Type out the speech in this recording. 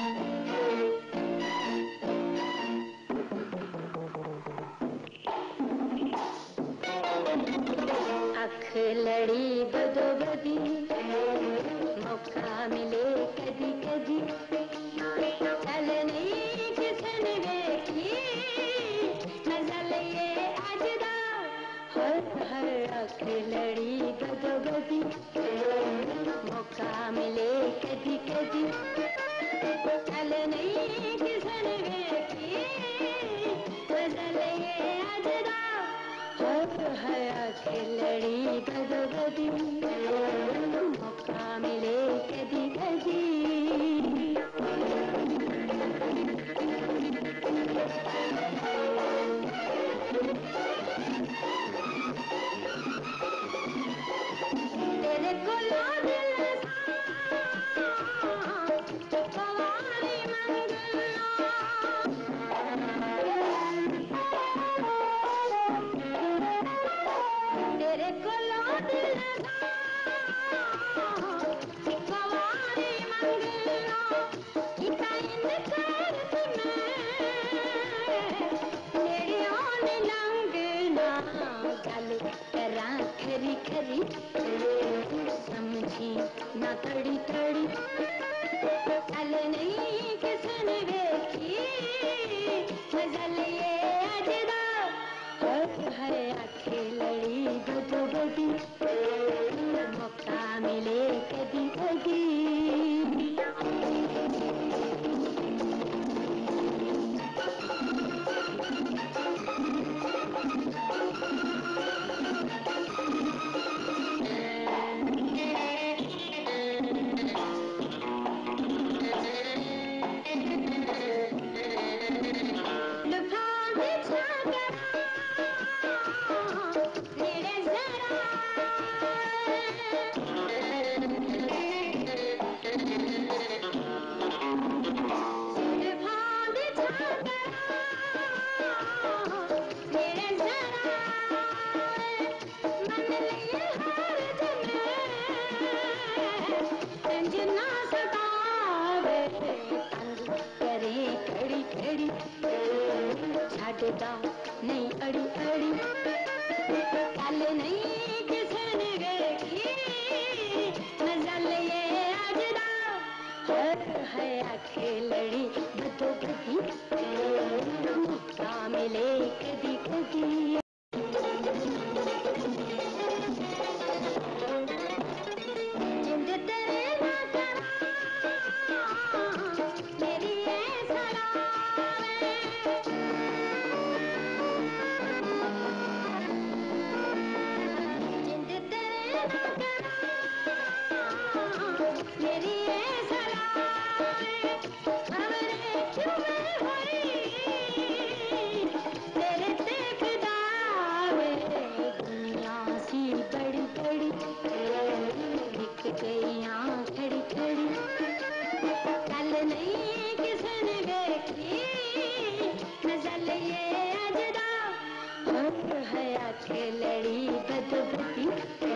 अख लड़ी बदो बदी, मौका मिले कदी कदी, चलने किसन वेखी मजा लिए अजदा। हर अख लड़ी बदो बदी, मौका मिले कदी कदी, चलने किसन वेखी मजा लिए अजदा। हर अख लड़ी बदो बदी, मौका मिले कदी कदी। तेरे को खरी खरी समझी ना तड़ी तड़ी, चल नहीं किसन वेखी मजा लिए अजदा। है आखे लड़ी बदो बदी, मौका मिले कदी कदी। नहीं अड़ी अड़ी, चल नहीं किसन वेखी मजा लिए अजदा। है आखे लड़ी बदो बदी, मौका मिले कदी कदी। खड़ी खड़ी चल नहीं किसन वेखी मजा लिए अजदा। है आखे लड़ी बदो बदी,